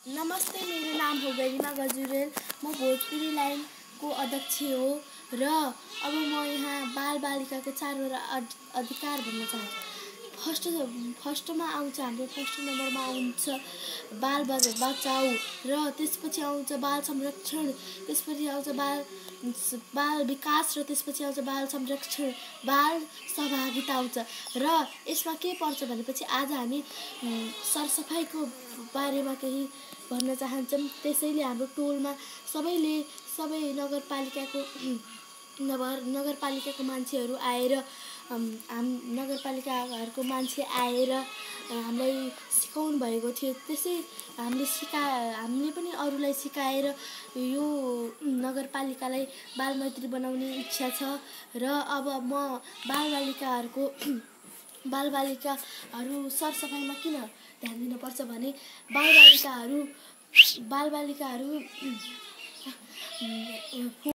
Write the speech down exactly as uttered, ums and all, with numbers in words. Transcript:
नमस्ते, मेरो नाम हो गरिमा गजुरेल। म भोजपुरी लाइनको अध्यक्ष हो र अब म यहाँ बालबालिकाको चारवटा अधिकार भन्न चाहन्छु। फर्स्ट फर्स्टमा आउँछ हाम्रो फर्स्ट नम्बरमा आउँछ बाल बचाउ र त्यसपछि आउँछ बाल संरक्षण, त्यसपछि आउँछ बाल बाल विकास र त्यसपछि आउँछ बाल संरक्षण, बाल सहभागिता आउँछ। र यसमा के पर्छ भनेपछि आज हामी सरसफाइको बारेमा केही भन्न चाहन्छौँ। त्यसैले हाम्रो टोलमा सबैले सबै नगरपालिकाको नगर नगरपालिकाको मान्छेहरू आएर हाम नगरपालिकाहरूको मान्छे आएर हामीलाई सिकाउनु भएको थियो। त्यसै हामीले सिका हामीले पनि अरूलाई सिकाएर यो नगरपालिकालाई बालमैत्री बनाउने इच्छा छ। र अब म बालबालिकाहरूको बालबालिकाहरू सरसफाइमा किन ध्यान दिनुपर्छ भने बालबालिकाहरू बालबालिकाहरू